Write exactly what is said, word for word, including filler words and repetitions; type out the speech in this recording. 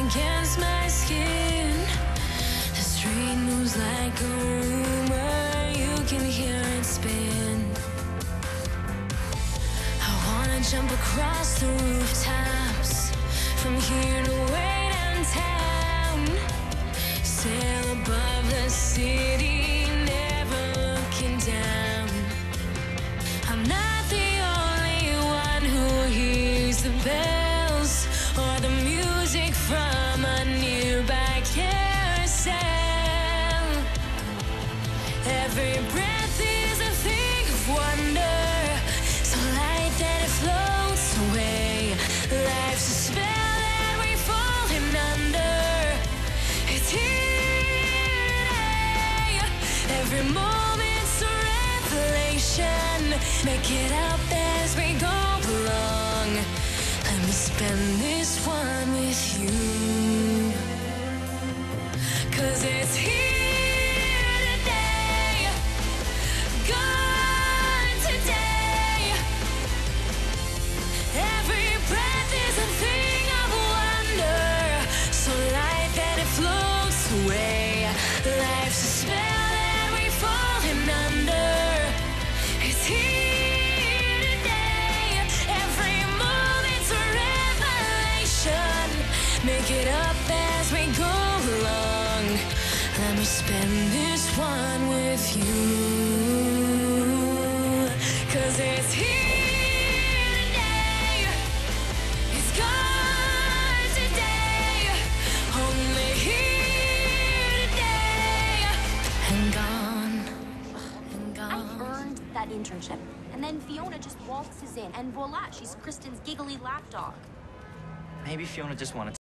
against my skin. The street moves like a rumor, you can hear it spin. I wanna jump across the rooftops, from here to way downtown, sail above the city, never looking down. I'm not the only one who hears the bells or the music from a nearby carousel. Every breath is a thing of wonder, so light that it floats away. Life's a spell that we're falling under. It's here today. Every moment's a revelation. Make it up as we go along. Let me spend this one with you, 'cause it's here today, gone today. Every breath is a thing of wonder, so light that it floats away. Life's a spell that we're falling under. It's here today. Every moment's a revelation. Make it up as we go along. Let me spend this one with you, 'cause it's here today. It's gone today. Only here today. And gone. And gone. I earned that internship. And then Fiona just waltzes in, and voila, she's Kristen's giggly lapdog. Maybe Fiona just wanted